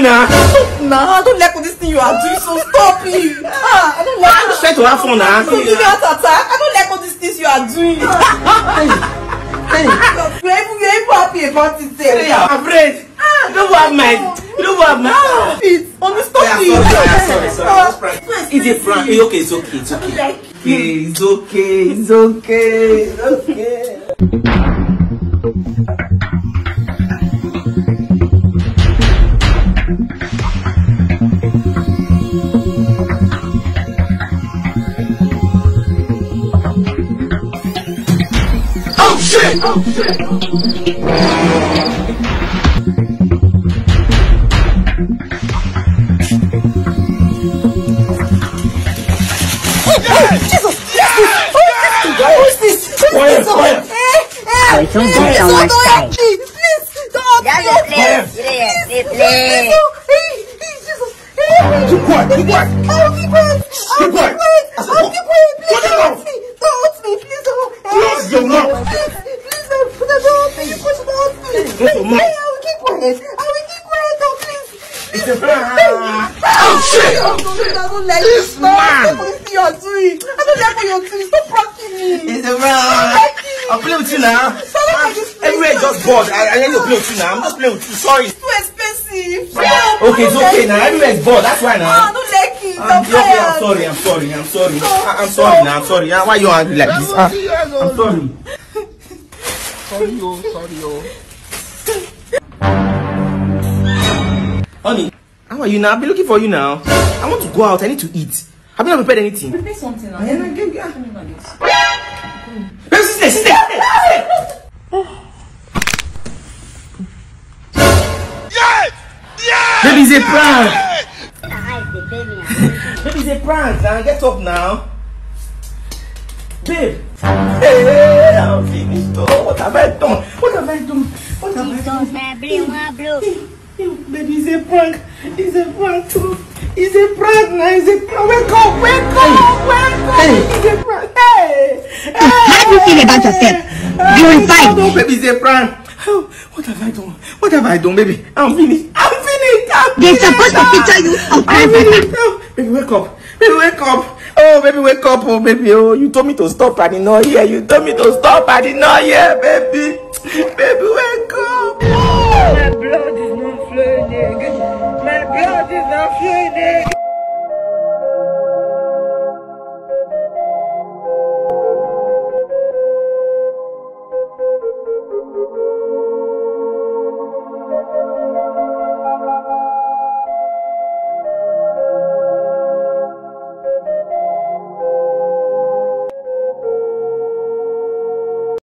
now. Nah, I don't like this thing you are doing, so stop it. I don't like I'm just trying to have fun now. I don't like all these things you are doing. Hey. You're even happy about it. Hey, I'm afraid. You don't have my. You don't have my. Stop it. Sorry. It's a prank. It's okay. It's okay. It's okay. Oh shit! Jesus! What's this? Quiet! Don't get on my side. Please, don't. Keep quiet! Keep quiet, please. Don't me, please. Close your mouth. Please, put the door. Please, push the door, please. Close your mouth. I will keep quiet. Don't, please. It's a prank. Oh shit! I don't like This this. man. I don't like what you're doing. I don't like what you're doing. Stop pranking me. It's a prank. I'll play with you now. Everywhere just bored. I need to play with you now. I'm just playing with you. Sorry. It's too expensive. Okay, it's okay now. Everywhere is bored. That's why now. I don't like it. I'm sorry. I'm sorry now. I'm sorry. Why you angry like this? I'm sorry. Sorry. Honey, how are you now? I've been looking for you now. I want to go out. I need to eat. Have you not prepared anything? Prepare something now. Sit there. Yes! Baby, it's a prank. Baby, it's a prank. Now get up now. Babe. Hey, I'm finished. Oh, what have I done? Baby, it's a prank. It's a prank too. It's a prank now. It's a prank. Wake up. Hey. It's a prank. Hey. How do you feel about yourself? You're fine. No, baby, it's a prank. What have I done, baby? I'm finished. They're supposed to picture you on camera. Baby, wake up. Oh, baby, wake up. Oh, baby. Oh, you told me to stop. I did not hear. Baby. Baby, wake up. My blood is not flowing again.